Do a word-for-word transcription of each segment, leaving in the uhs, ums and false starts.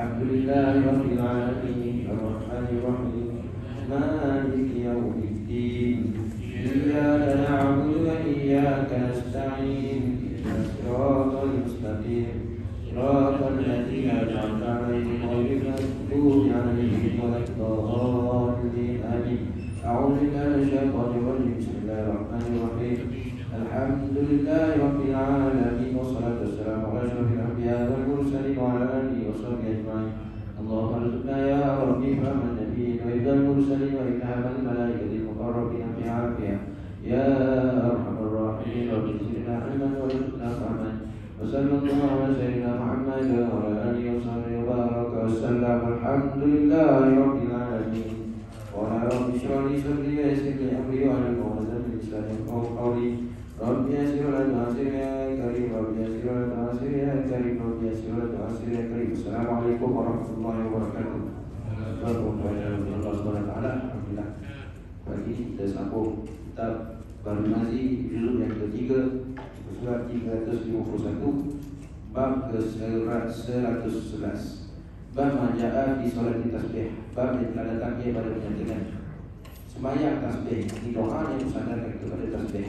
Alhamdulillahi rabbil alamin arrahmanir rahim maliki yaumiddin iyyaka na'budu wa iyyaka nasta'in ihdinas siratal mustaqim siratal ladzina an'amta 'alaihim ghairil maghdubi 'alaihim waladdallin amin. A'udzu billahi minasyaitonir rajim. Bismillahirrahmanirrahim. Alhamdulillahi rabbil alamin wassalatu wassalamu ala asyrofil anbiya'i wal mursalin wa ala alihi washabbihi ajma'in. Allahumma arzuqna ya rabbi fahman nabiyyin wa ibadal mursalin wa ilhamal malaikatil muqarrabin fi 'afiyah ya arhamar rahimin. Rabbi zidna ilman wa rizqna fahman. Wa sallallahu ala sayyidina Muhammad wa ala alihi wa sahbihi wa baraka wa sallam. Alhamdulillahi rabbil alamin. Wa la rabbi shrah li sadri wa yassir li amri wa hlul 'uqdatam min lisani yafqahu qawli. Rabbi yassir wa la tu'assir ya karim. Rabbi yassir wa la tu'assir ya karim. Rabbi yassir wa la tu'assir ya karim. Assalamualaikum warahmatullahi wabarakatuh. Allah subhanahu wa ta'ala. Alhamdulillah. Pagi ini kita sambung kitab Bahrul Mazi juzuk yang ketiga, surat tiga ratus lima puluh satu, bab ke seratus sebelas. Bab manja'a fi solat tasbih. Bab yang telah datang ia pada menyatakan sembahyang tasbih, ini doa yang bersandarkan kepada tasbih.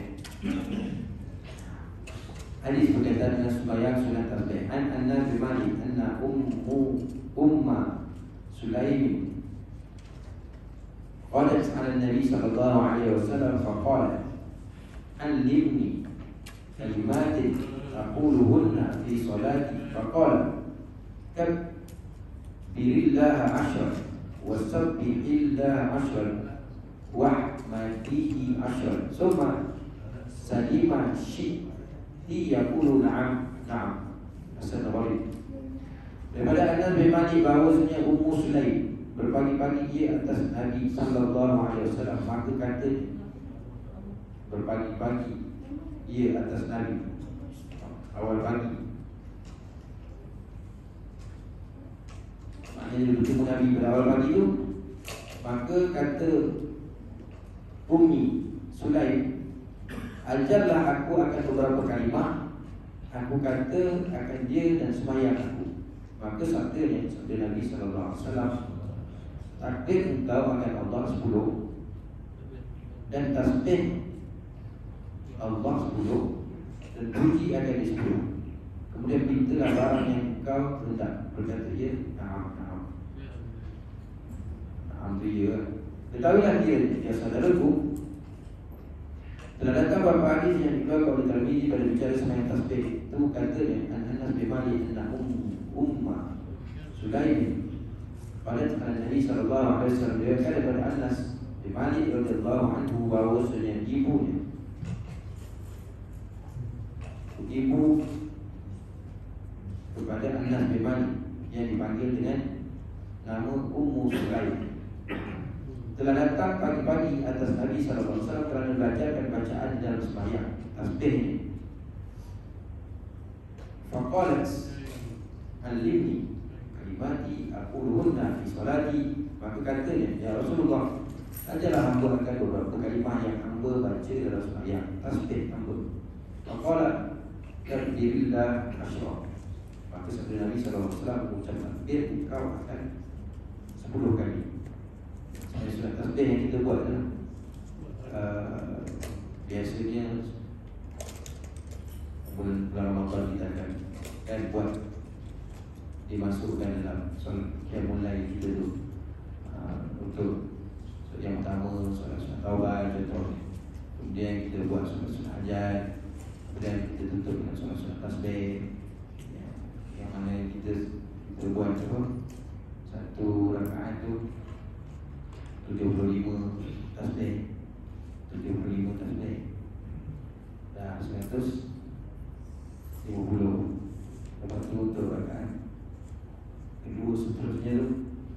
Hadis berkaitan dengan sembahyang sunat tasbih. An Anas bin Malik anna ummu umma Sulaim qalat 'ala an-nabi sallallahu alaihi wasallam faqalat allimni kalimatin aquluhunna fi salati faqala kabbirillaha 'ashra wasabbihillaha 'ashra wahmadihi 'ashra summa salima syi'ti yaqulu na'am na'am. Hasan Nawawi. Daripada Anas bin Malik bahawasanya Ummu Sulaim berpagi-pagi ia atas Nabi sallallahu alaihi wasallam, maka kata berpagi-pagi ia atas Nabi awal pagi, maknanya dia bertemu Nabi pada awal pagi itu, maka kata Ummi Sulaim, ajarlah aku akan beberapa kalimah, aku kata akan dia dan sembahyang aku. Maka sabdanya, sabda Nabi sallallahu alaihi wasallam, takbir engkau akan Allah sepuluh dan tasbih Allah sepuluh dan puji akan di sepuluh. Kemudian mintalah barang yang engkau hendak. Berkata dia, na'am, na'am. Na'am tu ya. Ketahuilah dia, ya saudaraku, telah datang beberapa hadis yang dikeluarkan oleh Tirmizi pada bicara sembahyang tasbih. Itu katanya Anas bin Malik anna umma Sulaim pada Nabi sallallahu alaihi wasallam, dia kata kepada Anas bin Malik radhiyallahu anhu bahawasanya ibunya, ibu kepada Anas bin Malik yang dipanggil dengan nama Ummu Sulaim, telah datang pagi-pagi atas Nabi sallallahu alaihi wasallam kerana belajarkan bacaan dalam sembahyang tasbih ini. Faqalat allimni kalimati aquluhunna fi salati. Maka katanya, ya Rasulullah, ajarlah hamba akan beberapa kalimah yang hamba baca dalam sembahyang tasbih hamba. Faqalat kabbirillah asyra. Maka sabda Nabi sallallahu alaihi wasallam mengucap takbir engkau akan sepuluh kali. Saya surat tasbih yang kita buat kan, uh, biasanya bulan Ramadan kita akan kan buat, dimasukkan dalam solat yang mulai kita tu, uh, untuk yang pertama solat sunat taubat contohnya, kemudian kita buat solat sunat hajat, kemudian kita tutup dengan solat sunat tasbih yang, yang mana kita kita buat apa, satu rakaat tu tujuh puluh lima tasbih, tujuh puluh lima tasbih dan seratus lima puluh. Lepas tu untuk rakaat kedua seterusnya tu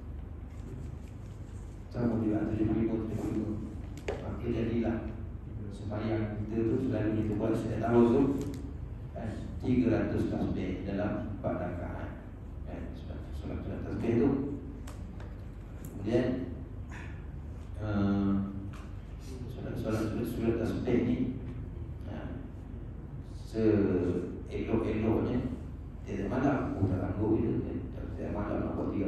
sama juga tujuh puluh lima, tujuh puluh lima. Maka jadilah sembahyang kita tu selalu kita buat setiap tahun tu kan, tiga ratus tasbih dalam empat rakaat kan, solat-solat tasbih tu. Kemudian solat-solat tasbih ni seelok-eloknya tiada malam, oh tak tangguh je, tiada malam nak buat tiga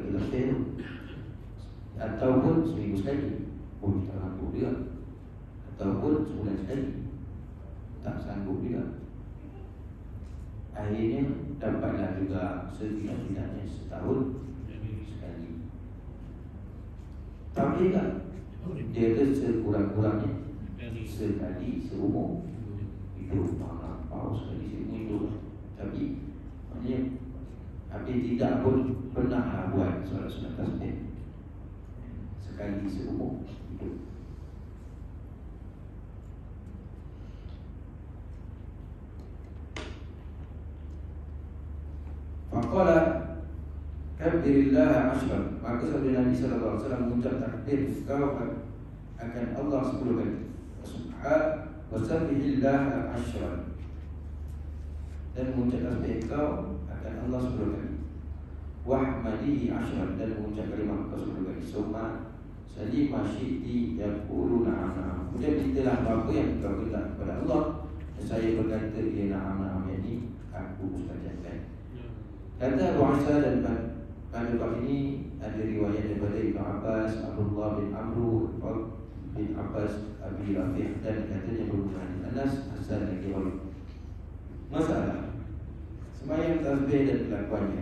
Ataupun seminggu sekali pun tak mampu juga, ataupun sebulan sekali tak sanggup juga. Akhirnya dapatlah juga setidak-tidaknya setahun sekali. Tapi tak, dia tu sekurang-kurangnya sekali seumur hidup. Mana paus sekali seumur hidup. Tapi maknanya habis tidak pun pernah buat solat sunat tasbih sekali seumur hidup. Faqala kabbirillah ashran. Maka sabda Nabi sallallahu alaihi wasallam mengucap takbir kau akan Allah sepuluh kali. Subhan wa sabbihillah ashran. Dan mengucap tasbih kau akan Allah sepuluh kali. Wahmadihi ashran. Dan mengucap kalimah kau sepuluh kali. Summa salima syi'ti yaqulu na'am na'am. Kemudian beritalah apa yang kau minta kepada Allah, dan saya berkata dia na'am na'am, yakni aku mustajabkan. Kata Abu Isa, dan pada bab ini ada riwayat daripada Ibn Abbas, Abdullah bin Amru bin Abbas, Abi Rafiq, dan katanya berhubungan Anas, Hasan dan Kihol. Masalah sembahyang tasbih dan kelakuannya.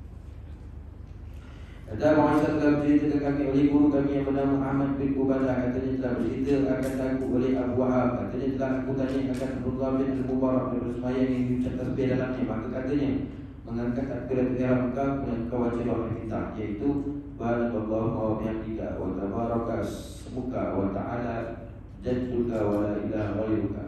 Kata Abu Isa, telah bercerita kami oleh guru kami yang bernama Ahmad bin Ubadah. Katanya telah bercerita akan aku oleh Abu Wahab. Katanya telah aku tanya akan Abdullah bin Al-Mubarak dan sembahyang yang diucap tasbih dalamnya. Maka katanya, mengangkat takbirat ihram kau dan kau baca doa kita, iaitu Subhanallahu wa bihamdika wa tabaraka ismuka wa ta'ala jadduka wa la ilaha ghairuka.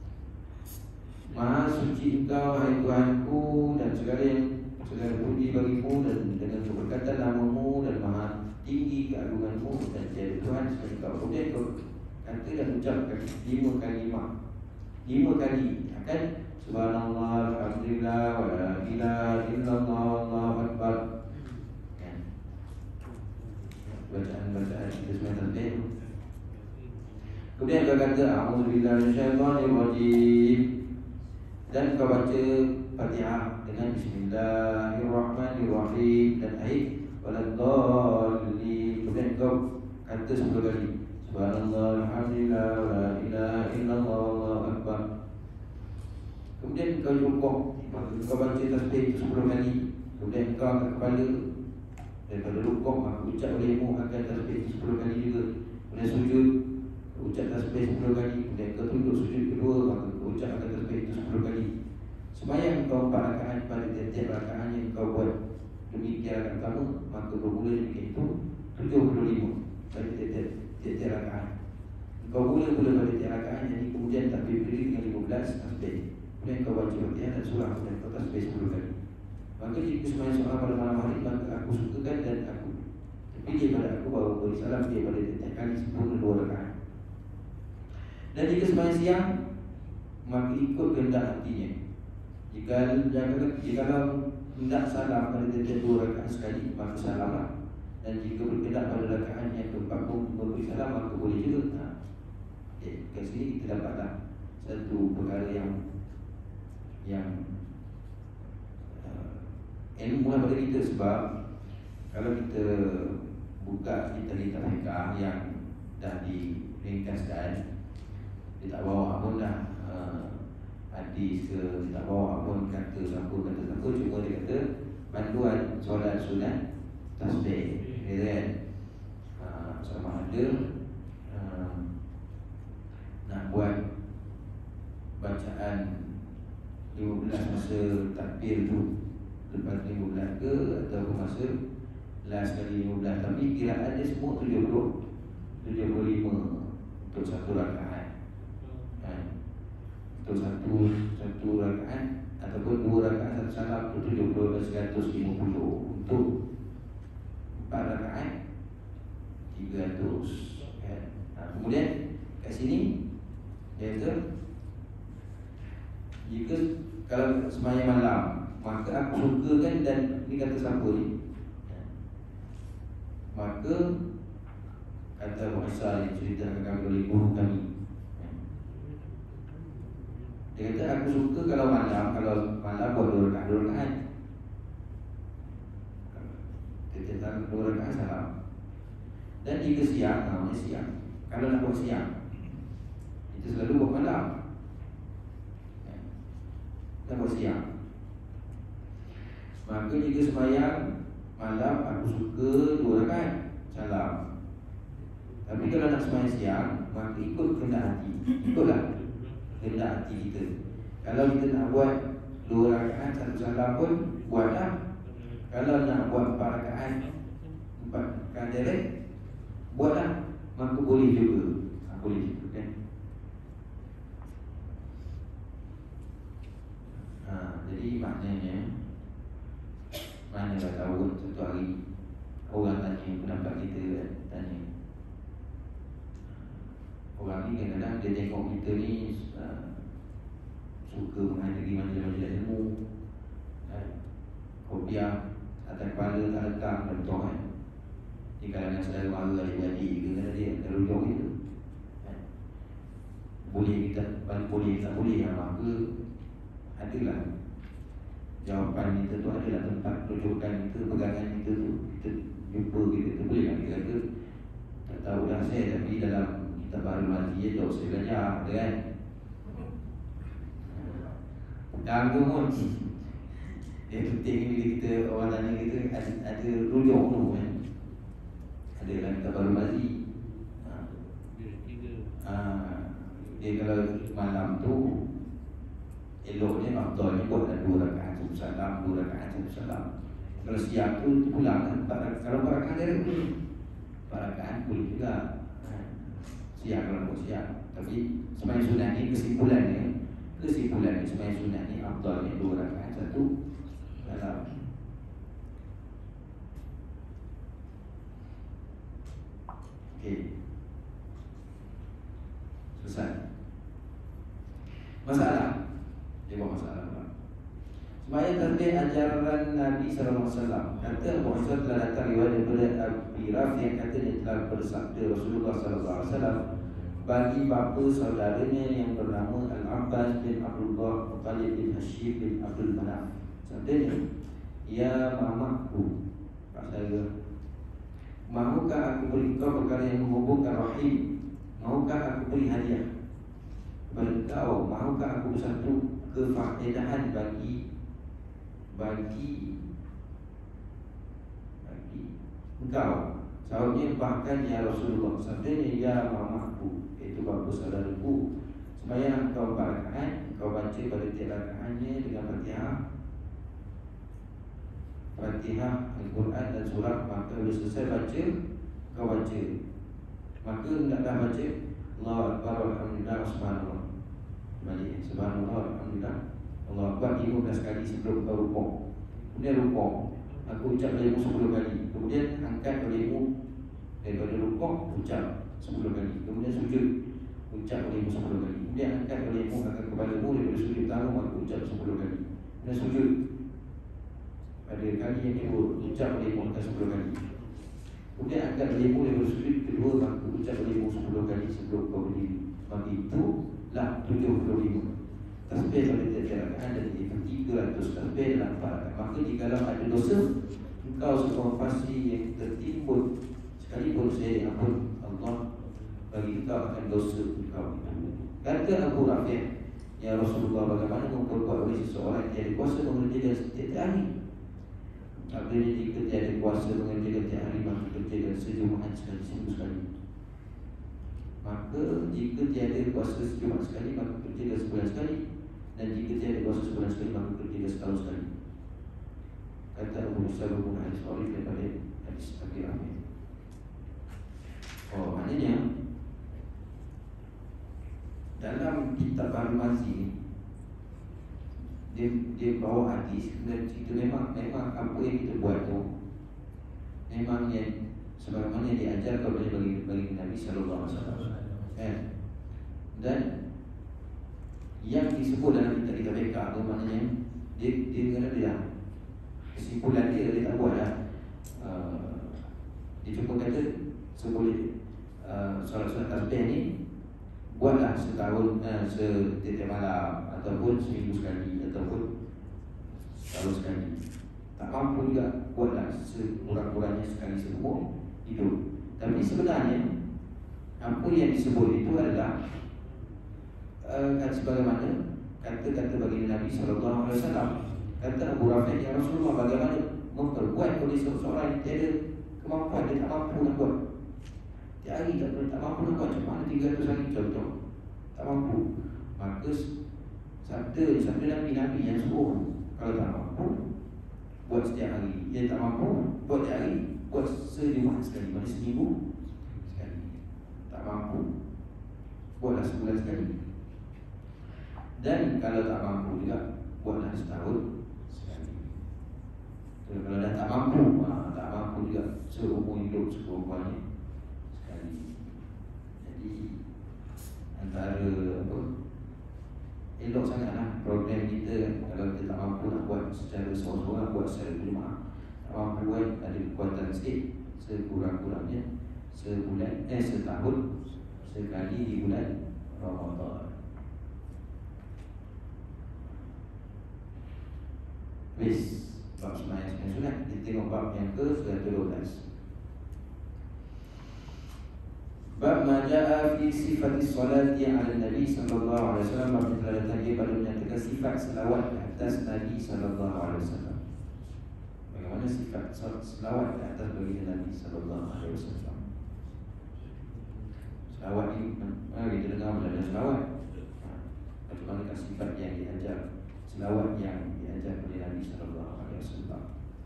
Maha suci engkau hai Tuhanku, dan segala yang segala puji bagimu, dan dengan keberkatan namamu, dan maha tinggi keagunganmu, dan tiada Tuhan selain kau. Kemudian kau kata dan ucapkan lima kalimah, lima kali akan Subhanallah, alhamdulillah, wa la ilaha illallah, Allahu akbar. Kan? Bacaan-bacaan kita semua tasbih. Kemudian kau kata a'udzubillahi minasyaitonir rajim, dan kau baca Fatihah dengan bismillahirrahmanirrahim dan akhir waladhdallin. Kemudian kau kata sepuluh kali Subhanallah, alhamdulillah, wa la ilaha illallah, Allahu akbar. Kemudian kau rukuk, maka kau baca tasbih sepuluh kali. Kemudian kau angkat kepala daripada rukuk, maka ucap olehmu akan tasbih sepuluh kali juga. Kemudian sujud, ucap tasbih sepuluh kali. Kemudian kau tunduk sujud kedua, maka kau ucap akan tasbih itu sepuluh kali. Sembahyang kau empat rakaat, pada tiap-tiap rakaat yang kau buat demikian rakaat pertama, maka bermula demikian itu tujuh puluh lima pada tiap-tiap rakaat. Kau mula-mula pada tiap rakaat, jadi kemudian takbir berdiri dengan lima belas tasbih. Kemudian kau baca Fatihah dan surah, dan kau tasbih sepuluh kali. Maka jika sembahyang soal pada malam hari, maka aku sukakan dan aku terpilih pada aku bahawa beri salam dia pada tiap kali sempurna dua rakaat. Dan jika sembahyang siang, maka ikut kehendak hatinya. Jika jika hendak salam pada tiap dua rakaat sekali, maka salamlah. Dan jika berkehendak pada rakaat yang keempat pun memberi salam, maka boleh juga. Ha. Okay, kat sini kita dapatlah satu perkara yang yang uh, ilmu lah pada kita. Sebab kalau kita buka kitab-kitab fiqh yang dah diringkaskan, dia tak bawa pun dah uh, hadis ke, dia tak bawa pun kata siapa kata siapa, cuma dia kata panduan solat sunat tasbih, ya kan? Uh, sama ada uh, nak buat bacaan lima belas masa takbir tu lepas lima belas ke, ataupun masa last kali lima belas. Tapi kiraan dia semua tujuh puluh lima untuk satu rakaat. Kan? Untuk satu satu rakaat ataupun dua rakaat satu salam itu tujuh puluh dan seratus lima puluh. Untuk empat rakaat tiga ratus. Kan? Nah, kemudian kat sini dia kata, jika kalau sembahyang malam, maka aku sukakan, dan ni kata siapa ni? Maka kata Abu Isa yang ceritakan kami oleh guru kami, dia kata aku suka kalau malam, kalau malam buat dua rakaat, dua rakaat. Dia kata dua rakaat salam. Dan jika siang, namanya siang. Kalau nak buat siang, kita selalu buat malam. Kita buat siang. Maka jika sembahyang malam, aku suka dua rakaat salam. Tapi kalau nak sembahyang siang, maka ikut kehendak hati. Ikutlah kehendak hati kita. Kalau kita nak buat dua rakaat satu salam pun buatlah. Kalau nak buat empat rakaat empat rakaat direct, buatlah. Maka boleh juga. Ha, boleh juga kan. Ha, jadi maknanya, mana dah tahu satu hari orang tanya pendapat kita kan, tanya. Orang ni kadang-kadang dia tengok kita ni uh, suka menghadiri majlis-majlis ilmu, kan? Kopiah atas kepala tak letak, tak betul kan? Di kalangan saudara mara adik-adik ke, kadang dia ada rujuk kita, kan? Boleh kita, boleh tak boleh, ha, maka adalah jawapan kita tu, adalah tempat rujukan kita, pegangan kita tu. Kita jumpa kita tu, boleh lah kita kata tak tahu dah saya, tapi dalam kitab Bahrul Mazi jauh saya belajar, ada kan? Dan kemudian yang penting bila kita, orang tanya kita, ada, ada rujuk tu kan, ada dalam kitab Bahrul Mazi. ha. ha, Dia kalau malam tu eloknya, afdalnya buat dua rakaat satu salam, dua rakaat satu salam. Kalau siang tu pulang kan, kalau empat rakaat dia boleh, empat rakaat boleh juga siang kalau buat siang. Tapi sembahyang sunat ni kesimpulannya, kesimpulannya sembahyang sunat ni afdalnya dua rakaat satu salam. Okey, selesai masalah. Dia buat masalah pula. Sembahyang tasbih ajaran Nabi sallallahu alaihi wasallam. Kata Abu Hurairah telah datang riwayat daripada Abi Rafi yang katanya telah bersabda Rasulullah sallallahu alaihi wasallam, bagi bapa saudaranya yang bernama Al-Abbas bin Abdullah Muttalib bin Hashim bin Abdul Manaf, sabdanya, ya mamaku, Pak saya, mahukah aku beri kau perkara yang menghubungkan rahim? Mahukah aku beri hadiah kepada kau? Mahukah aku bersatu kefaedahan bagi bagi bagi engkau? Sahutnya, bahkan ya Rasulullah, sabdanya, ya mamaku, iaitu bapa saudaraku, sembahyang kau empat rakaat, kau baca pada tiap rakaatnya dengan Fatihah Fatihah Al-Quran dan surah. Maka bila selesai baca, kau baca, maka hendaklah baca Allahu Akbar, Alhamdulillah, Subhanallah. Balik, Subhanallah, Alhamdulillah, Allah Akbar lima belas kali sebelum kau rukuk. Kemudian rukuk, aku ucap darimu sepuluh kali. Kemudian angkat darimu daripada rukuk, ucap sepuluh kali. Kemudian sujud, ucap darimu sepuluh kali. Kemudian angkat darimu, angkat kepalamu daripada sujud pertama, maka ucap sepuluh kali. Kemudian sujud pada kali yang kedua, ucap darimu angkat sepuluh kali. Kemudian angkat darimu daripada sujud kedua, maka ucap darimu sepuluh kali sebelum kau berdiri. Maka itulah tujuh puluh lima tasbih pada tiap rakaat, dan diikuti tiga ratus tasbih dalam empat rakaat. Maka jikalau ada dosa, engkau semua pasti yang tertimbun, sekalipun saya diampun Allah bagi engkau akan dosa engkau. Kata Abu Rafi, ya Rasulullah, bagaimana memperbuat oleh seseorang yang tiada kuasa mengerjakan setiap hari? Apabila jika tiada kuasa mengerjakan tiap hari, maka kerjakan sejumaat sekali, seminggu sekali. Maka jika tiada kuasa sejumaat sekali, maka kerjakan sebulan sekali. Dan jika tiada kuasa sebulan sekali, maka kerjakan setahun sekali. Kata Abu Musa bin Hadis Khalid daripada hadis Abi Rafi. Oh, maknanya dalam kitab Bahrul Mazi ni, dia dia bawa hadis dan cerita, memang memang apa yang kita buat tu memang yang sebagaimana yang diajar oleh bagi bagi Nabi sallallahu alaihi wasallam. Eh. Dan yang disebut dalam kitab kita mereka tu maknanya dia dia kena dia kesimpulan dia dia tak buat dah. Uh, dia cuma kata seboleh uh, solat-solat tasbih ni buatlah setahun, uh, setiap malam, ataupun seminggu sekali, ataupun setahun sekali. Tak mampu juga, buatlah sekurang-kurangnya sekali semua hidup. Tapi Tapi sebenarnya apa yang disebut itu adalah uh, kan sebagaimana kata-kata baginda Nabi sallallahu alaihi wasallam. Kata Abu Rafi', ya Rasulullah, bagaimana memperbuat oleh seseorang yang tiada kemampuan, dia tak mampu nak buat. Tiap hari tak, tak mampu nak buat, macam mana tiga ratus hari contoh, tak mampu. Maka sabda sabda Nabi Nabi yang suruh, kalau tak mampu buat setiap hari, dia tak mampu buat setiap hari, buat sejumat sekali, mana seminggu sekali. Tak mampu, buatlah sebulan sekali. Dan kalau tak mampu juga, buatlah setahun sekali. So, kalau dah tak mampu, ha, tak mampu juga, seumur hidup sekurang-kurangnya sekali. Jadi antara apa, elok sangatlah program kita kan. Kalau kita tak mampu nak buat secara seorang-seorang, buat secara berjemaah. Tak mampu buat, ada kekuatan sikit, sekurang-kurangnya sebulan, eh setahun sekali di bulan Ramadan. Wis, bab sembahyang sembahyang sunat. Kita tengok bab yang ke seratus dua belas. Bab ma jaa fi sifati salati ala Nabi sallallahu alaihi wasallam. Bab yang telah datang dia pada menyatakan sifat selawat ke atas Nabi sallallahu alaihi wasallam. Bagaimana sifat selawat ke atas baginda Nabi sallallahu alaihi wasallam? Selawat ni, mana kita dengar belajar selawat? Bagaimana sifat yang diajar, selawat yang diajar oleh Nabi sallallahu alaihi wasallam.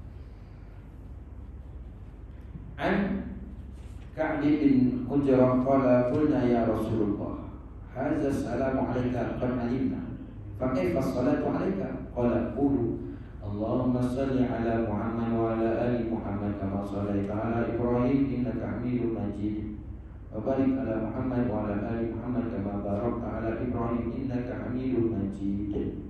An Ka'b bin Ujrah qala qulna ya Rasulullah hadza salamu alayka qad alimna fa kayfa as-salatu alayka? Qala qulu Allahumma salli ala Muhammad wa ala ali Muhammad kama sallaita ala Ibrahim innaka Hamidum Majid wa barik ala Muhammad wa ala ali Muhammad kama barakta ala Ibrahim innaka Hamidum Majid.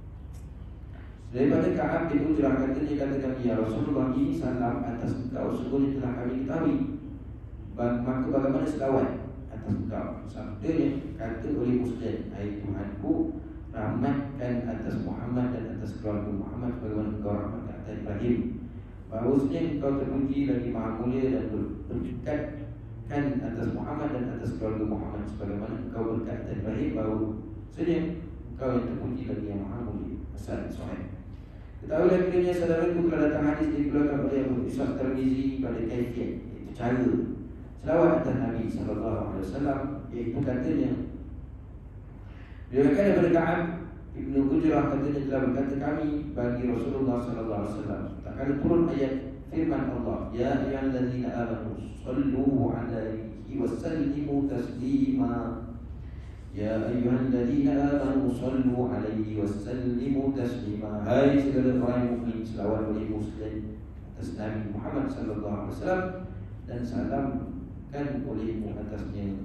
Daripada Ka'ab bin Ujrah katanya, katakan ya Rasulullah, ini salam atas engkau, sesungguhnya telah kami ketahui. Maka bagaimana selawat atas engkau? Sabdanya kata oleh Muslim, hai Tuhanku, rahmatkan atas Muhammad dan atas keluarga Muhammad sebagaimana engkau rahmatkan atas Ibrahim. Bahawasanya engkau terpuji lagi maha mulia dan berkatkan atas Muhammad dan atas keluarga Muhammad sebagaimana engkau berkat atas Ibrahim. Bahawasanya engkau yang terpuji lagi yang maha mulia. Asal sahih. Ketahuilah kiranya saudaraku, telah datang hadis dikeluarkan oleh Abu Ishaq Tirmizi pada kaifiyat, iaitu cara selawat atas Nabi sallallahu alaihi wasallam, iaitu katanya, diriwayatkan daripada Ka'ab bin Ujrah katanya telah berkata kami bagi Rasulullah sallallahu alaihi wasallam tak kala turun ayat firman Allah, ya ayyuhallazina amanu sallu alaihi wasallimu taslima. Ya ayyuhalladzina amanu sallu alaihi wasallimu taslima. Hai segala orang mukmin, selawat oleh Muslim atas Nabi Muhammad sallallahu alaihi wasallam dan salamkan olehmu atasnya.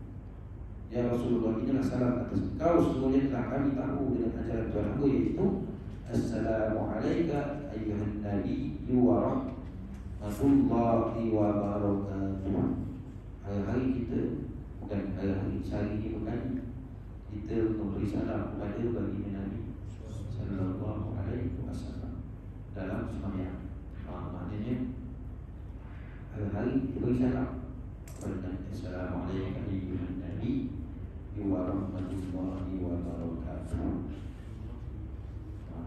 Ya Rasulullah, inilah salam atas engkau, sesungguhnya telah kami tahu dengan ajaran Tuhan aku, yaitu assalamu alayka ayyuhan nabiyyu wa rahmatullahi wa barakatuh. Hari-hari kita, bukan hari-hari sehari ini, bukan kita memberi salam kepada baginda Nabi sallallahu alaihi wasallam dalam sembahyang. Ha, maknanya hari-hari kita beri salam kepada Nabi. Assalamualaikum warahmatullahi warahmatullahi wabarakatuh. Ha,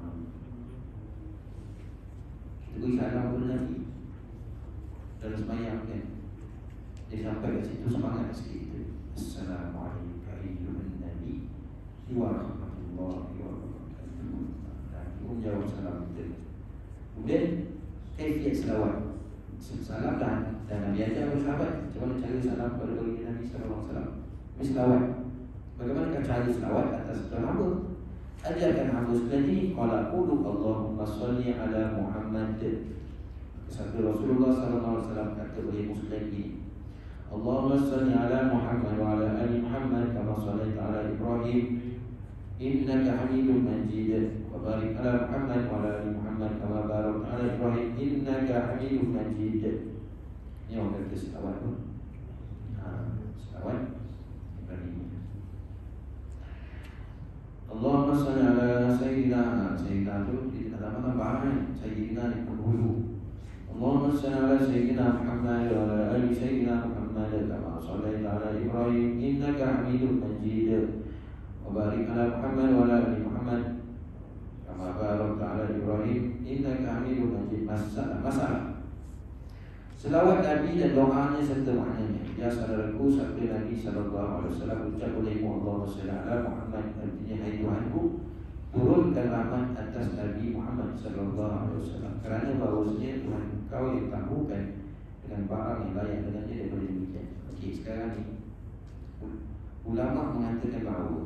kita beri salam kepada Nabi dalam sembahyang kan. Dia sampai kat situ semangat sikit kita. Assalamualaikum warahmatullahi wabarakatuh. Nabi pun jawab salam kita. Kemudian kaifiyat selawat. Salam dan, dan Nabi ajar kepada sahabat macam mana cara salam kepada baginda Nabi sallallahu alaihi wasallam. Ini selawat. Bagaimana cara selawat atas Tuhan hamba? Ajarkan hamba sekali ini. Qala qulu Allahumma salli ala Muhammad. Sabda Rasulullah sallallahu alaihi wasallam kata oleh Muslim ini, Allahumma salli ala Muhammad wa ala ali Muhammad kama sallaita ala Ibrahim innaka Hamidum Majid wa barik ala Muhammad wa ala ali Muhammad kama barakta ala Ibrahim innaka Hamidum Majid. Ini orang kata selawat tu. Ha, selawat Ibrahim. Allahumma salli ala Sayyidina. Sayyidina tu kita tambah-tambah kan. Sayyidina ni penghulu. Allahumma salli ala Sayyidina Muhammad wa ala ali Sayyidina Muhammad ala Ibrahim innaka Hamidum Majid. Wa barik ala Muhammad wa ala ali Muhammad kama barakta ala Ibrahim innaka Hamidum Majid. Masalah, masalah selawat Nabi dan doanya serta maknanya. Ya saudaraku, sabda Nabi sallallahu alaihi wasallam, ucap olehmu Allahumma shalli ala Muhammad, artinya hai Tuhanku, turunkan rahmat atas Nabi Muhammad sallallahu alaihi wasallam, kerana bahawasanya Tuhan kau yang tahukan dengan barang yang layak dengannya daripada demikian. Okey, sekarang ni ulama mengatakan bahawa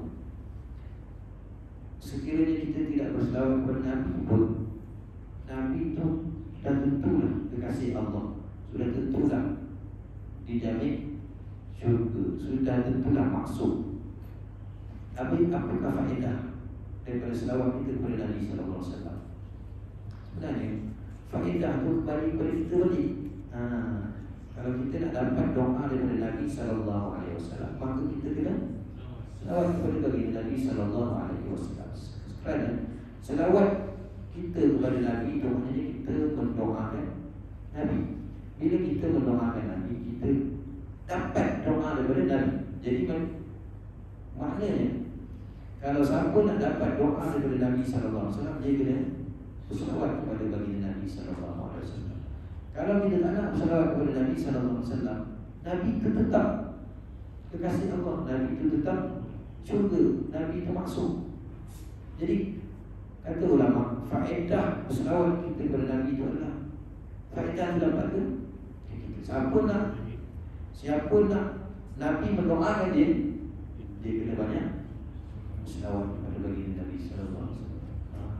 sekiranya kita tidak berselawat kepada Nabi pun, Nabi itu dah tentulah kekasih Allah, sudah tentulah dijamin syurga, sudah tentulah maksud. Tapi apakah faedah daripada selawat kita kepada Nabi sallallahu alaihi wasallam? Sebenarnya faedah itu kembali kepada kita balik. Ha, kalau kita nak dapat doa daripada Nabi sallallahu alaihi wasallam, maka kita kena selawat kepada baginda Nabi sallallahu alaihi wasallam. Kerana selawat kita kepada Nabi itu maknanya kita mendoakan Nabi. Bila kita mendoakan Nabi, kita dapat doa daripada Nabi. Jadi maknanya kalau siapa nak dapat doa daripada Nabi sallallahu alaihi wasallam, dia kena berselawat kepada baginda Nabi sallallahu alaihi wasallam. Kalau kita tak nak berselawat kepada Nabi sallallahu alaihi wasallam, Nabi itu tetap kekasih Allah, Nabi itu tetap syurga, Nabi itu maksud. Jadi kata ulama, faedah berselawat kita kepada Nabi itu adalah faedah itu dapat ke? Siapa nak Siapa nak Nabi mendoakan dia, dia kena banyak selawat kepada baginda Nabi sallallahu alaihi wasallam.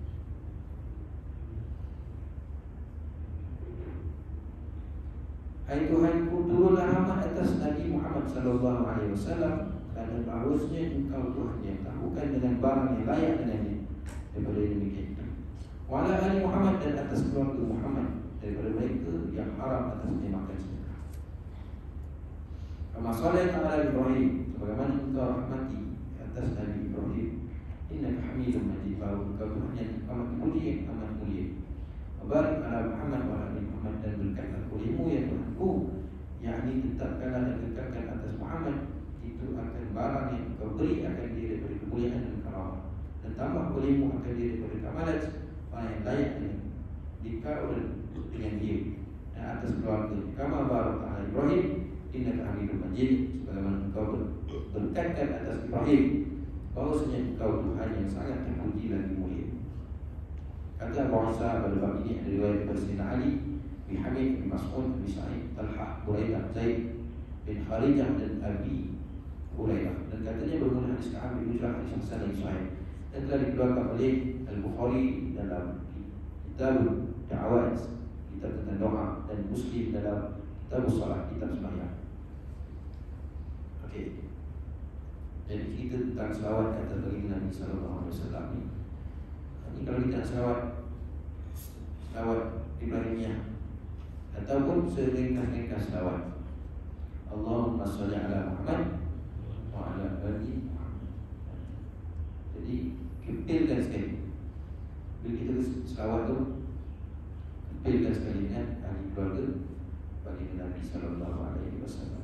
Hai Tuhanku, turunlah rahmat atas Nabi Muhammad sallallahu alaihi wasallam, kerana bahawasanya engkau Tuhan yang tahukan dengan barang yang layak dengannya daripada demikian. Wa ala ali Muhammad, dan atas keluarga Muhammad daripada mereka yang haram atasnya makan sedekah. Kama sallallahu ala Ibrahim, sebagaimana engkau rahmati atas Nabi Ibrahim, innaka Hamidum Majid, bahawa engkau Tuhan yang amat mulia, amat mulia. Barik ala Muhammad wa ala Muhammad, dan berkatlah olehmu ya Tuhanku, yakni tetapkanlah dan kekalkan atas Muhammad itu akan barang yang engkau beri akan dia daripada kemuliaan dan karamah, dan tambah olehmu akan dia daripada kamalat barang yang layak dengan dikau dan dengan dia dan atas keluarga. Kama barakta ala Ibrahim innaka Hamidum Majid, sebagaimana engkau berkatkan atas Ibrahim bahawasanya engkau Tuhan yang sangat terpuji lagi mulia. Kata Abu Isa pada bab ini ada riwayat daripada Sayyidina Ali bin Hamid bin Mas'ud bin Sa'id, Talhah, Buraidah, Zaid bin Kharijah dan Abi Hurairah, dan katanya bermula hadis Ka'ab bin Ujrah, hadis Hasan yang sahih, dan telah dikeluarkan oleh Al-Bukhari dalam kitab Da'awat, kitab tentang doa, dan Muslim dalam kitab Salat, kitab sembahyang. Okey. Jadi kita tentang selawat kata baginda Nabi sallallahu alaihi wasallam ni. Ini kalau kita nak selawat, selawat Ibrahimiyah ataupun seringkas-ringkas selawat, Allahumma shalli ala Muhammad wa ala ali Muhammad. Jadi kepilkan sekali. Bila kita selawat tu, kepilkan sekali dengan ahli keluarga baginda Nabi sallallahu alaihi wasallam.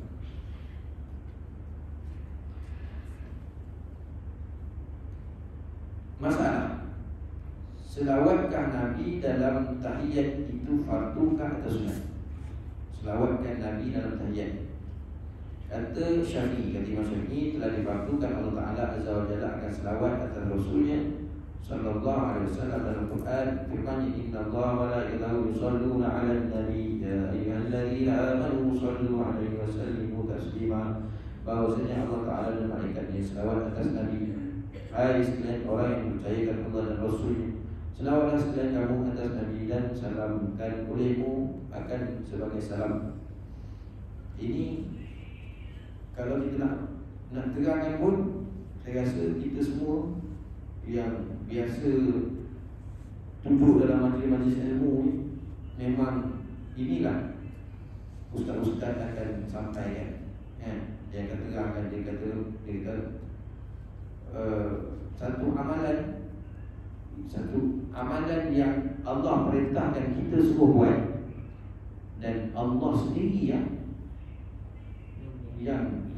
Masalah, selawatkah Nabi dalam tahiyat itu fardukah atau sunat? Selawatkan Nabi dalam tahiyat. Kata Syafi'i, kata Imam Syafi'i, telah difardukan Allah Ta'ala Azza wa Jalla akan selawat atas Rasulnya sallallahu alaihi wasallam dalam Quran. Firman-Nya, inna Allah wa malaikatahu yusalluna 'alan nabi ya ayyuhalladzina amanu sallu 'alaihi wa sallimu taslima. Bahwasanya Allah Ta'ala dan malaikatnya selawat atas Nabi. Hai sekalian orang yang percayakan Allah dan Rasulnya, selawatlah sekalian kamu atas Nabi dan salamkan olehmu akan sebagai salam. Ini kalau kita nak nak terangkan pun, saya rasa kita semua yang biasa duduk dalam majlis-majlis ilmu ni, memang inilah ustaz-ustaz akan sampaikan. Ya, dia akan terangkan, dia kata, dia kata Uh, satu amalan Satu amalan yang Allah perintahkan kita semua buat, dan Allah sendiri yang Yang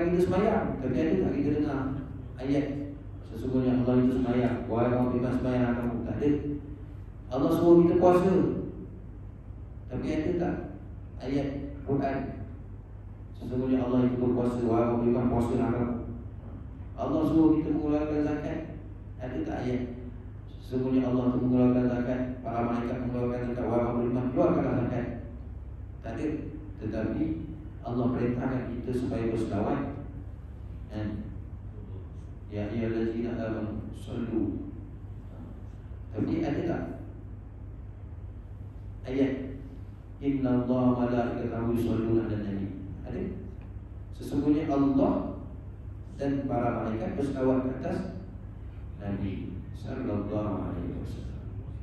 Kadang-kadang kita semayang, tapi ada tak kita dengar ayat sesungguhnya Allah itu semayang, wahai orang beriman semayang kamu? Tak ada. Allah suruh kita puasa, tapi ada tak ayat Quran sesungguhnya Allah itu berpuasa, wahai orang beriman puasa kamu? Allah suruh kita mengeluarkan zakat, ada tak ayat sesungguhnya Allah itu mengeluarkan zakat, para malaikat mengeluarkan zakat, wahai orang beriman keluarkanlah zakat? Tak ada. Tetapi Allah perintahkan kita supaya berselawat, dan ya ayyuhallazina amanu sallu. Tapi ada tak ayat innallaha wa malaikatahu yusholluna 'alan nabi? Ada? Sesungguhnya Allah dan para malaikat berselawat ke atas Nabi sallallahu alaihi wasallam.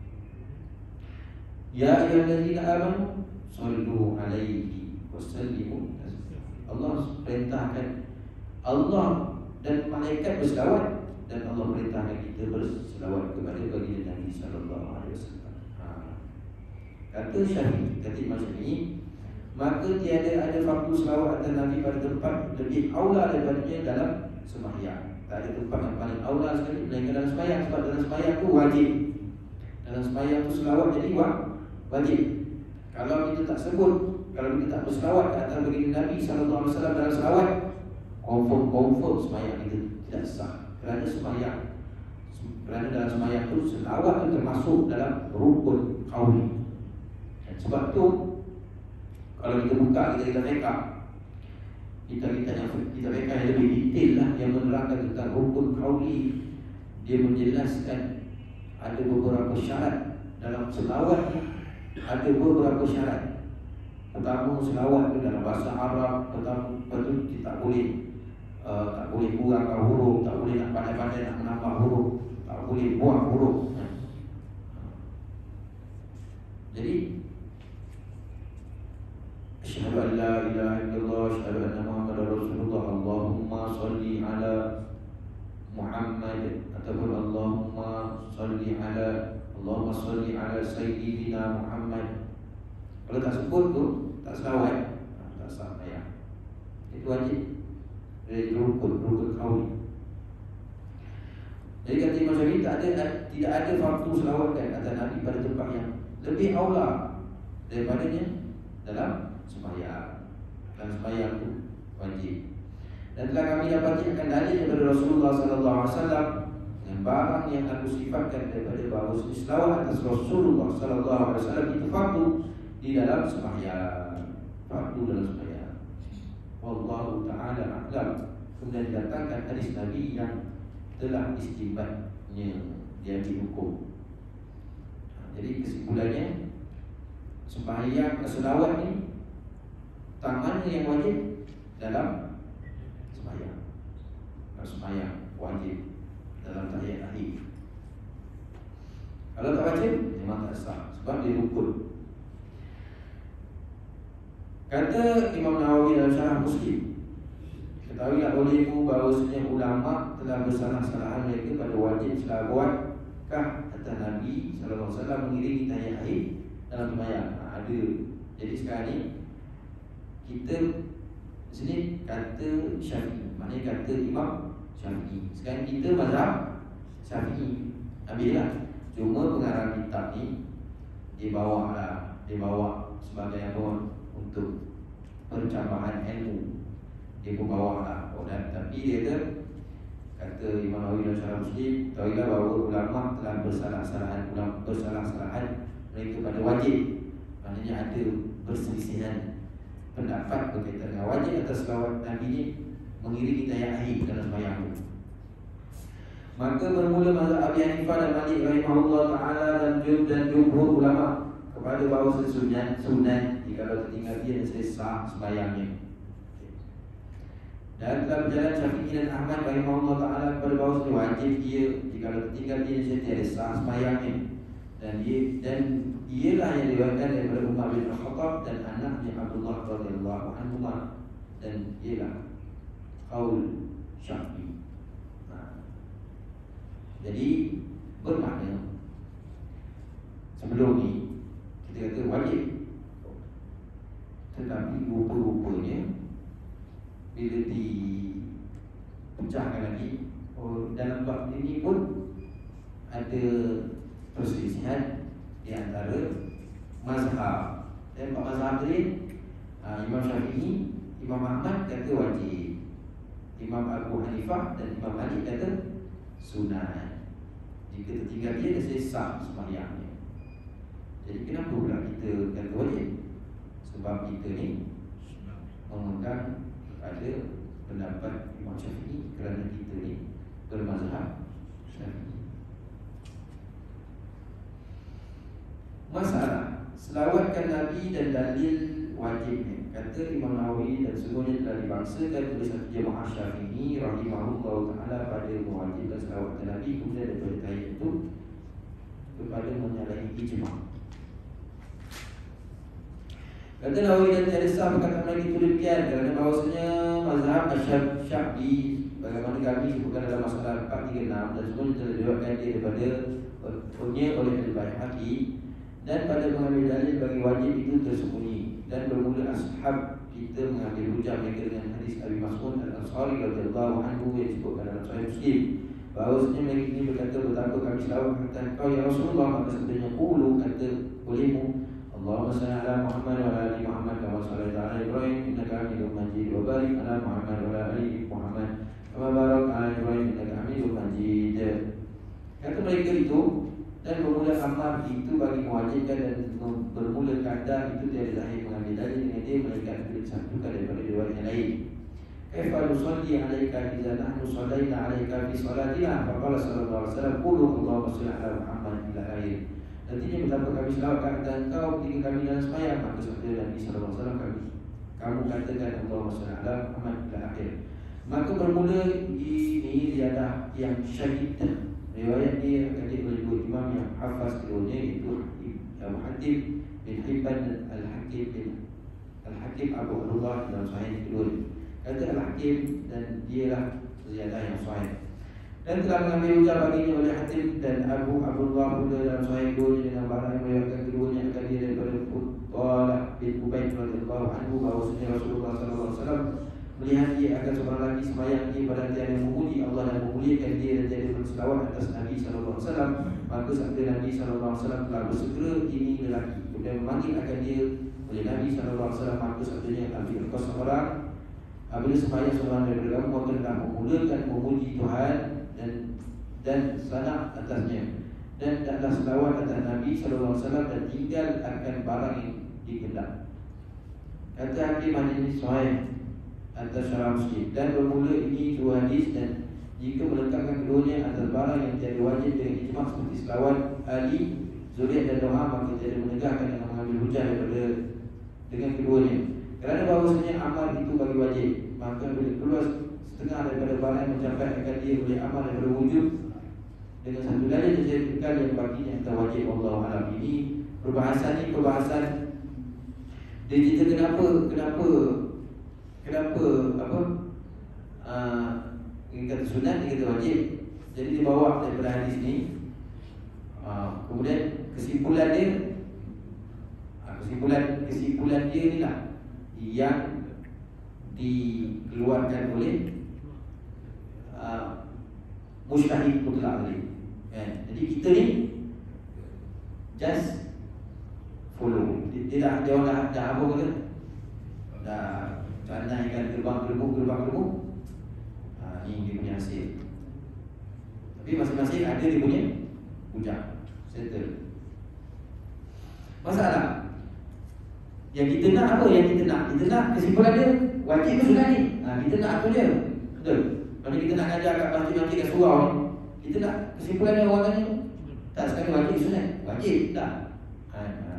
Ya ayyuhallazina amanu sallu alaihi wasallimu taslima. Allah perintahkan, Allah dan malaikat berselawat, dan Allah perintahkan kita berselawat kepada baginda Nabi sallallahu alaihi wasallam. Ha. Kata Syafi'i, kata Imam Syafi'i, maka tiada ada fardu selawat atas Nabi pada tempat lebih aula daripadanya dalam sembahyang. Tak ada tempat yang paling aula sekali melainkan dalam sembahyang, sebab dalam sembahyang tu wajib. Dalam sembahyang tu selawat jadi wajib. Kalau kita tak sebut, kalau kita tak berselawat ke atas baginda Nabi sallallahu alaihi wasallam dalam selawat, confirm-confirm sembahyang kita tidak sah. Kerana sembahyang, kerana dalam sembahyang tu selawat tu termasuk dalam rukun qauli. Dan sebab tu kalau kita buka kita kita reka, kita kita yang kita reka yang lebih detail lah, yang menerangkan tentang rukun qauli. Dia menjelaskan ada beberapa syarat dalam selawat ni, ada beberapa syarat. Pertama, selawat itu dalam bahasa Arab. Pertama, betul kita tak boleh uh, tak boleh kurangkan huruf, tak boleh nak pandai-pandai nak menambah huruf, tak boleh buang huruf. Jadi asyhadu an la ilaha illallah, asyhadu anna Muhammadar Rasulullah, Allahumma shalli ala Muhammad, ataupun Allahumma shalli ala Allahumma shalli ala sayyidina Muhammad. Kalau tak sebut tu, tak selawat, tak sah ayat. Itu wajib dari rukun, rukun qauli. Jadi kata Imam Syafi'i, tak ada, tidak ada fardu selawat kan atas Nabi pada tempat yang lebih aula daripadanya dalam sembahyang. Dalam sembahyang tu wajib. Dan telah kami dapati akan dalil daripada Rasulullah sallallahu alaihi wasallam yang barang yang aku sifatkan daripada bahawa selawat atas Rasulullah sallallahu alaihi wasallam itu fardu di dalam sembahyang, fardu dalam sembahyang. Wallahu ta'ala a'lam. Kemudian didatangkan hadis Nabi yang telah istinbatnya diambil hukum. Jadi kesimpulannya, sembahyang selawat ni tang mana yang wajib dalam sembahyang? Kalau sembahyang wajib dalam tahiyat akhir. Kalau tak wajib, memang tak sah, sebab dia rukun. Kata Imam Nawawi dalam Syarah Muslim, ketahuilah olehmu bahawasanya ulama telah bersalah-salahan mereka pada wajib selawatkah atas Nabi sallallahu alaihi wasallam mengiringi tahiyat akhir dalam sembahyang. Ha, ada. Jadi sekarang ni kita sini kata Syafi'i, maknanya kata Imam Syafi'i. Sekarang kita mazhab Syafi'i, ambillah. Cuma pengarang kitab ni dia bawa lah, dia bawa sebagai apa, untuk pencambahan ilmu. Dia pun bawa lah. Oh, dan, tapi dia kata, kata Imam Nawawi dalam Syarah Muslim, tahuilah bahawa ulama telah bersalah-salahan, ulama bersalah-salahan mereka pada wajib. Maknanya ada perselisihan pendapat berkaitan dengan wajib atas selawat Nabi ni mengiringi tahiyat akhir dalam sembahyang. Maka bermula mazhab Abi Hanifah dan Malik rahimahullah taala dan dan jumhur ulama kepada bahawa sunat sunat jika tertinggal dia dan sah sembahyangnya. Dan telah berjalan Syafi'i dan Ahmad rahimahullah taala kepada bahawa wajib dia jika tertinggal dia dan tiada sah sembahyangnya. Dan dia dan ialah yang diriwayatkan daripada Umar bin Khattab dan anaknya Abdullah radhiyallahu anhu, dan ialah qaul Syafi'i. Jadi bermakna sebelum ni kita kata wajib, tetapi rupa-rupanya bila dipecahkan lagi, oh, dalam bab ini pun ada perselisihan di antara mazhab. Dan bab mazhab tadi, uh, Imam Syafi'i, Imam Ahmad kata wajib, Imam Abu Hanifah dan Imam Malik kata sunat. Jika tertinggal dia, dia sah sembahyangnya. Jadi kenapa pula kita kata wajib? Sebab kita ni memegang kepada pendapat Imam Syafi'i, kerana kita ni bermazhab Syafi'i. Masalah selawatkan Nabi dan dalil wajibnya. Kata Imam Nawawi, dan semuanya telah dibangsakan oleh satu jemaah Syafi'i rahimahullah ta'ala pada mewajibkan selawatkan Nabi kemudian daripada tahiyat itu kepada menyalahi ijma'. Kata Nawawi, dan tiada sah perkataan lagi itu demikian, kerana bahawasanya mazhab Asy-Syafi'i bagaimana kami sebutkan dalam masalah empat tiga enam, dan semuanya telah diriwayatkan dia daripada punya oleh Al-Baihaqi, dan pada mengambil dalil bagi wajib itu tersembunyi. Dan bermula ashab kita mengambil hujah mereka dengan hadis Abi Mas'ud Al-Ansari radhiyallahu anhu yang disebutkan dalam Sahih Muslim, bahawasanya mereka ini berkata, betapa kami selawat kepada Engkau ya Rasulullah, maka sebenarnya qulu, kata olehmu, Allahumma salli ala Muhammad wa ala ali Muhammad kama shallaita ala Ibrahim innaka Hamidum Majid, wa barik ala Muhammad wa ala ali Muhammad kama barakta ala Ibrahim innaka Hamidum Majid. Kata mereka itu, dan bermula amal itu bagi mewajibkan, dan bermula kata itu tiada zahir mengambil dalil dengan dia, melainkan disatukan daripada riwayat yang lain. Kaifa nusalli alaika idza nahnu sallaina alaika fi salatina, faqala sallallahu alaihi wasallam qulu Allahumma shalli ala Muhammad ila akhir. Artinya betapa kami selawatkan kepada Engkau ketika kami dalam sembahyang, maka sabda Nabi sallallahu alaihi wasallam, kami kamu katakan Allahumma shalli ala Muhammad ila akhir. Maka bermula ini riadah yang syahidah. Riwayat ini akan oleh dua imam yang hafaz keduanya, iaitu Abu Hatim bin Hibban Al-Hakim bin Al-Hakim Abu Abdullah dalam sahih kedua. Kata Al-Hakim, dan dialah ziyadah yang sahih. Dan telah mengambil hujah baginya oleh Hatim dan Abu Abdullah pula dalam sahih keduanya dengan barang yang meriwayatkan keduanya akan dia daripada Fudalah bin Ubaid radhiyallahu anhu, bahawasanya Rasulullah sallallahu alaihi wasallam melihat dia akan seorang lelaki sembahyang dia pada tiada memuji Allah dan memuliakan dia dan tiada berselawat atas Nabi sallallahu alaihi wasallam, maka sabda Nabi sallallahu alaihi wasallam telah bersegera ini lelaki, kemudian memanggil akan dia oleh Nabi sallallahu alaihi wasallam, maka sabdanya, ambil engkau seorang apabila sembahyang seorang daripada kamu, maka hendak memulakan memuji Tuhan dan dan sanak atasnya, dan taklah selawat atas Nabi sallallahu alaihi wasallam, dan tinggal akan barang yang dikehendak. Kata Hakim, hadis ini sahih atas syarah Muslim, dan bermula ini dua hadis, dan jika melengkapkan keduanya atas barang yang tiada wajib dengan ijma' seperti selawat Ali, zuriat dan doa, maka tiada menegakkan dengan mengambil hujah daripada dengan keduanya. Kerana bahawasanya amal itu bagi wajib, maka bila keluar setengah daripada barang yang mencapai akan dia boleh amal daripada wujud dengan satu dalil dijadikan yang baginya antara wajib. Allah alam. Ini perbahasan ini perbahasan dia cerita kenapa kenapa kenapa apa uh, ini kata sunat, ini kata wajib. Jadi dia bawa daripada hadis ni, uh, kemudian kesimpulan dia uh, kesimpulan kesimpulan dia ni lah yang dikeluarkan oleh uh, mujtahid mutlak tadi. Kan? Jadi kita ni just follow. Dia dah dia dah dah apa kata? Dah canaikan gerbang-gerbuk gerbang-gerbuk. Ha, ini dia punya hasil. Tapi masing-masing ada dia punya hujah. Settle. Masalah yang kita nak apa? Yang kita nak, kita nak kesimpulan dia wajib ke sunat ni? Ha, kita nak apa dia? Betul. Kalau kita nak ngajar kat masjid-masjid kat surau ni, kita nak kesimpulan dia orang tanya tak sekali wajib sunat. Wajib tak? Ha, ha.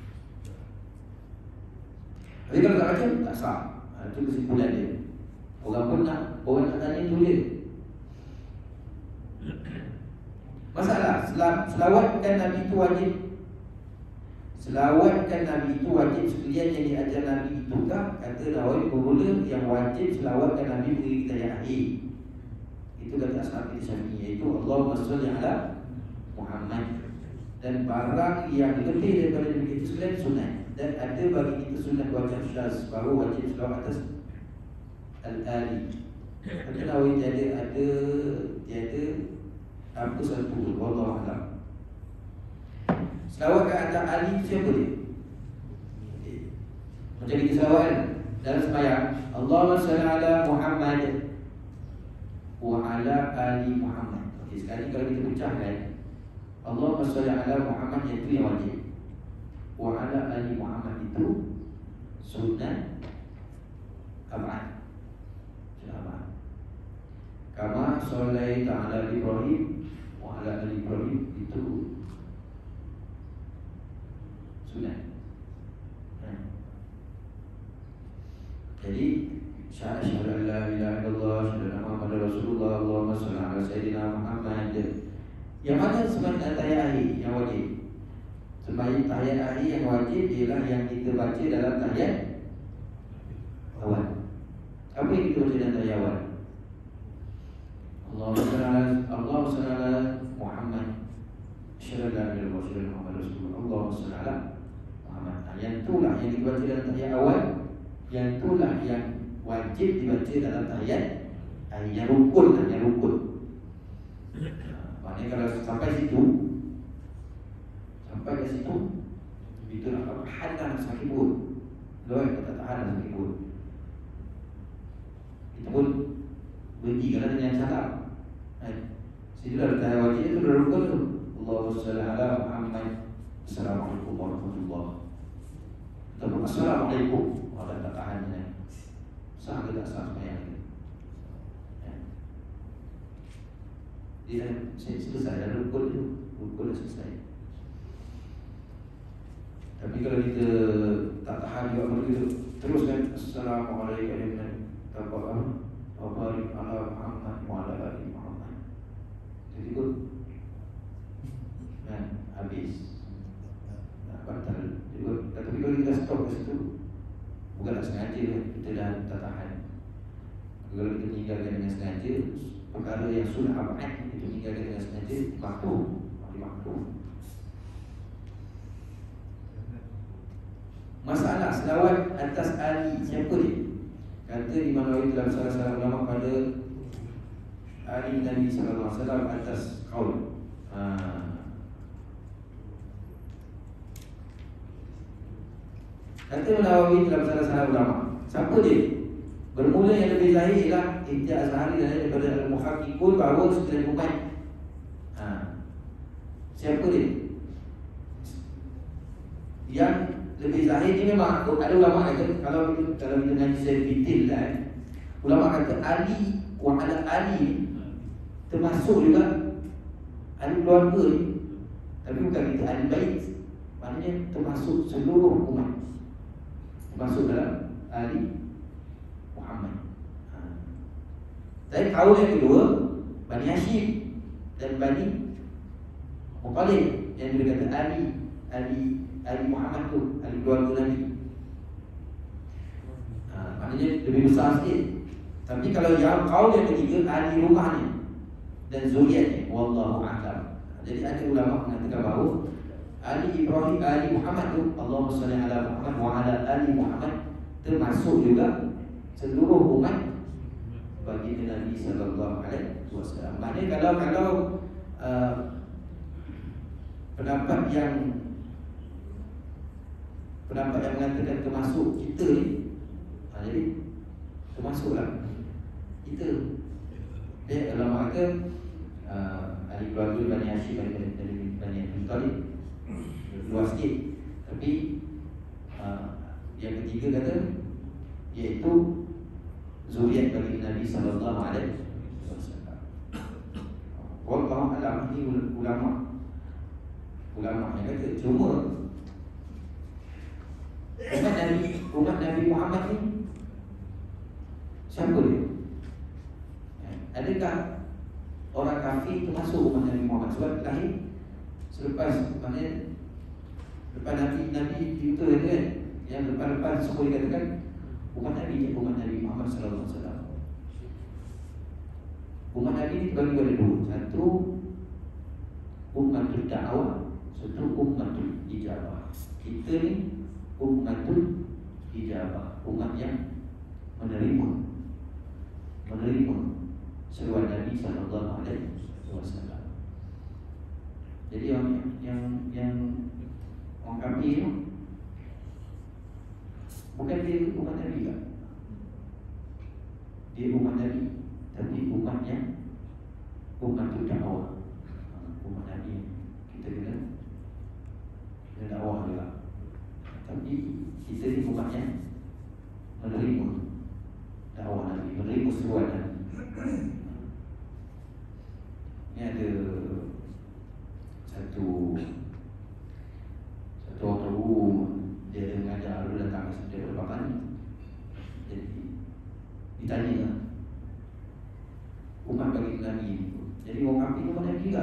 Tapi kalau tak wajib, tak sah. Ha, itu kesimpulan dia. Orang pun nak, orang nak tanya tu dia. Masalah selawatkan Nabi itu wajib. Selawatkan Nabi itu wajib sekalian yang diajar Nabi itukah? Kata Nawawi, bermula yang wajib selawatkan Nabi beri kita yang akhir. Itu kata ashab Syafi'i, iaitu Allahumma shalli ala Muhammad. Dan barang yang lebih daripada itu sekalian sunat. Dan ada bagi kita sunat wajib syaz, baru wajib selawat atas Al-Ali. Kata Nawawi tiada ada tiada apa satu pun. Wallahu a'lam. Selawat ke atas Ali siapa dia? Macam kita selawat kan dalam sembahyang, Allahumma shalli ala Muhammad wa ala ali Muhammad. Okey, sekali kalau kita pecahkan Allahumma shalli ala Muhammad, itu yang wajib. Wa ala ali Muhammad itu sunnah abad. Sunnah abad. Kama shallaita ala Ibrahim wa ala ali Ibrahim itu sunnah. Jadi syahadu an la ilaha illallah, syahadu anna Muhammadar Rasulullah, Allahumma shalli ala sayyidina Muhammad. Yang mana sebenarnya tahiyat akhir yang wajib? Sembahyang tahiyat akhir yang wajib ialah yang kita baca dalam tahiyat awal. Apa yang kita baca dalam tahiyat awal? Allahumma shalli ala Allahumma shalli ala Muhammad, syahadu an la ilaha illallah, syahadu anna Muhammadar Rasulullah, Allahumma shalli ala Muhammad. Yang itulah yang dibaca dalam tahiyat awal. Yang itulah yang wajib dibaca dalam tahiyat akhir, yang rukun lah, yang rukun. Maknanya kalau sampai situ, sampai ke situ, itu nak tahan sakit pun, loh kita tahan sakit pun, kita pun berhenti kerana dengan salam. Situ dah tahiyat wajib itu dah rukun tu. Allahumma shalli ala Muhammad. Assalamualaikum warahmatullahi wabarakatuh. Assalamualaikum. Orang tak tahan ni, sah ke tak sah sembahyang ni? Ya. Dia selesai dah rukun tu, rukun dah selesai. Tapi kalau kita tak tahan juga, kalau kita teruskan Assalamualaikum warahmatullahi wabarakatuh ala Muhammad wa ala ali Muhammad, jadi pun kan habis, nah, batal. Tapi kalau kita stop ke situ, bukanlah sengaja, kita dah tak tahan. Kalau kita meninggalkan dengan sengaja, perkara yang sunnah abad kita meninggalkan dengan sengaja, makruh, makruh. Masalah selawat atas Ali, siapa dia? Kata Imam Nawawi dalam salah-salah ulama pada Ali Nabi sallallahu alaihi wasallam atas qaul. Ha. Kata Nawawi dalam salah-salah ulama, siapa dia? Bermula yang lebih zahir ialah Ibn Azhari dan daripada Al-Muhaqqiqun bahawa sekalian umat. Ha. Siapa dia? Yang lebih zahir ni memang ada ulama kata, kalau kita kalau kita ngaji secara detail lah, ulama kata Ali wa ala Ali termasuk juga ahli keluarga ni, tapi bukan kita ahli bait, maknanya termasuk seluruh umat, termasuk dalam ahli Muhammad. Ha. Tapi kaum yang kedua, Bani Hashim dan Bani Muttalib, yang dia kata Ali Ali Ali Muhammad tu, ahli keluarga Nabi. Ha, maknanya lebih besar sikit. Tapi kalau yang kaum yang ketiga, ahli rumahnya dan zuriatnya, wallahu a'lam. Jadi ada ulama mengatakan bahawa Ali Ibrahim, Ali Muhammad tu, Allahumma shalli ala Muhammad wa ala ali Muhammad, termasuk juga seluruh umat bagi Nabi sallallahu alaihi wasallam. Maknanya kalau kalau uh, pendapat yang pendapat yang mengatakan termasuk kita ni, ha, jadi termasuklah kita. Dia ulama kata uh, ahli keluarga Bani Hashim dan Bani Muttalib luas sikit. Tapi uh, yang ketiga kata iaitu zuriat bagi Nabi sallallahu alaihi wasallam. Wallahu a'lam. Ini ulama ulama yang kata. Cuma umat Nabi, umat Nabi Muhammad ni siapa dia? Adakah orang kafir termasuk umat Nabi Muhammad? Sebab lahir selepas, maknanya lepas Nabi Nabi itu kan, yang lepas-lepas semua dikatakan umat Nabi, umat Nabi Muhammad sallallahu alaihi wasallam. Umat Nabi ni terbagi pada dua. Satu ummatul da'wah, satu ummatul ijabah. Kita ni ummatul ijabah, umat yang menerima Nabi sallallahu alaihi wasallam. Jadi yang yang yang orang kafir itu bukan dia umat Nabi kan? Dia umat Nabi, tapi umatnya umat tu dakwah. Umat Nabi kita kena kena dakwah juga. Tapi kita ni umatnya menerima dakwah Nabi, menerima seruan Nabi. Ini ada satu satu orang guru, dia ada mengajar, dia datang ke beberapa kali. Jadi ditanya umat bagi Nabi. Jadi orang kafir umat Nabi juga.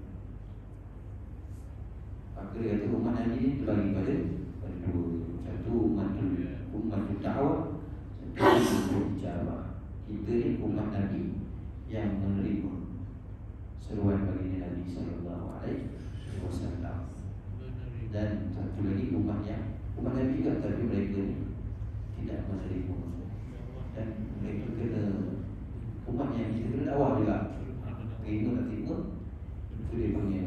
Maka dia kata umat Nabi ni terbagi pada pada dua. Satu umat tu umat tu dakwah, satu umat ijabah. Kita ni umat Nabi yang menerima seruan bagi Nabi sallallahu alaihi wasallam. Dan satu lagi umat yang umat Nabi juga, tapi mereka ni tidak menerima. Dan mereka kena umat yang kita kena dakwah juga. Terima tak terima, itu dia punya,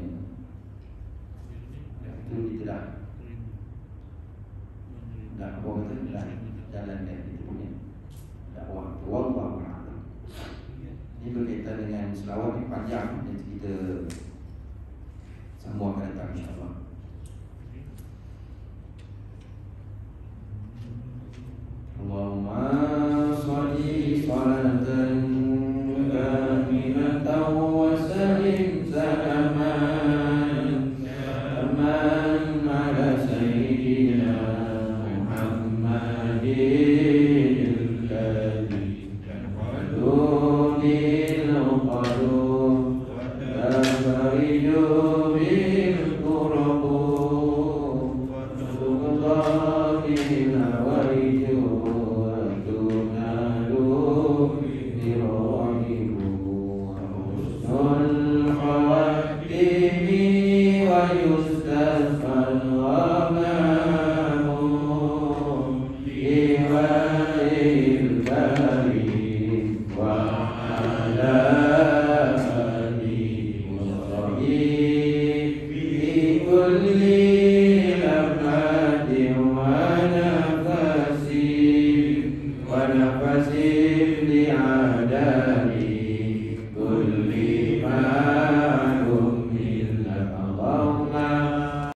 itu kita dah dah apa kata dah jalankan kita punya dakwah. Wallahu a'lam. Ini berkaitan dengan selawat yang panjang, nanti kita sambung akan datang insyaAllah. Allahumma salli salatan kamilatan wa sallim salaman aman ala sayyidina Muhammadin alladhi wadunil qarum wa faridu bil qurbu wa tuqadina wa ونفس لعداء